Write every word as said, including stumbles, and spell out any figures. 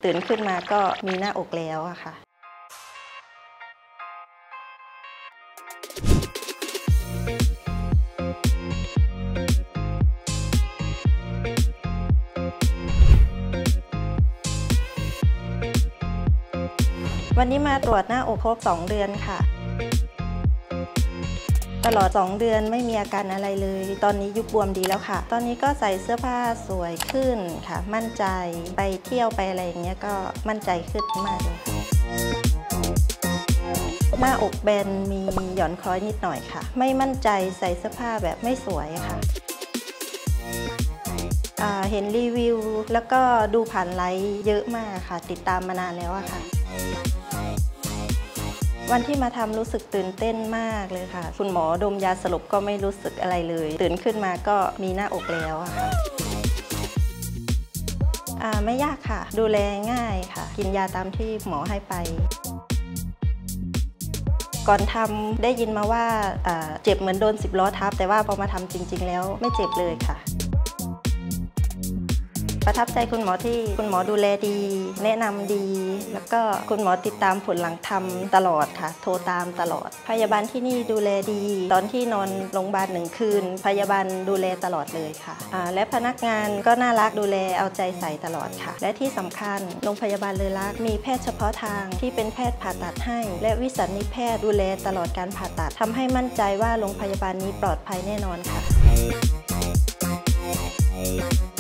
ตื่นขึ้นมาก็มีหน้าอกแล้วอะค่ะวันนี้มาตรวจหน้าอกครบสองเดือนค่ะตลอดสองเดือนไม่มีอาการอะไรเลยตอนนี้ยุบบวมดีแล้วค่ะตอนนี้ก็ใส่เสื้อผ้าสวยขึ้นค่ะมั่นใจไปเที่ยวไปอะไรอย่างเงี้ยก็มั่นใจขึ้นมากเลยค่ะหน้าอกแบนมีหย่อนคล้อยนิดหน่อยค่ะไม่มั่นใจใส่เสื้อผ้าแบบไม่สวยค่ะเห็นรีวิวแล้วก็ดูผ่านไลฟ์เยอะมากค่ะติดตามมานานแล้วอะค่ะวันที่มาทำรู้สึกตื่นเต้นมากเลยค่ะคุณหมอดมยาสลบก็ไม่รู้สึกอะไรเลยตื่นขึ้นมาก็มีหน้าอกแล้วอะค่ะไม่ยากค่ะดูแลง่ายค่ะกินยาตามที่หมอให้ไปก่อนทำได้ยินมาว่าเจ็บเหมือนโดนสิบล้อทับแต่ว่าพอมาทำจริงๆแล้วไม่เจ็บเลยค่ะประทับใจคุณหมอที่คุณหมอดูแลดีแนะนำดีแล้วก็คุณหมอติดตามผลหลังทำตลอดค่ะโทรตามตลอดพยาบาลที่นี่ดูแลดีตอนที่นอนโรงพยาบาลหนึ่งคืนพยาบาลดูแลตลอดเลยค่ะและพนักงานก็น่ารักดูแลเอาใจใส่ตลอดค่ะและที่สำคัญโรงพยาบาลเลอลักษณ์มีแพทย์เฉพาะทางที่เป็นแพทย์ผ่าตัดให้และวิสัญญีแพทย์ดูแลตลอดการผ่าตัดทำให้มั่นใจว่าโรงพยาบาลนี้ปลอดภัยแน่นอนค่ะ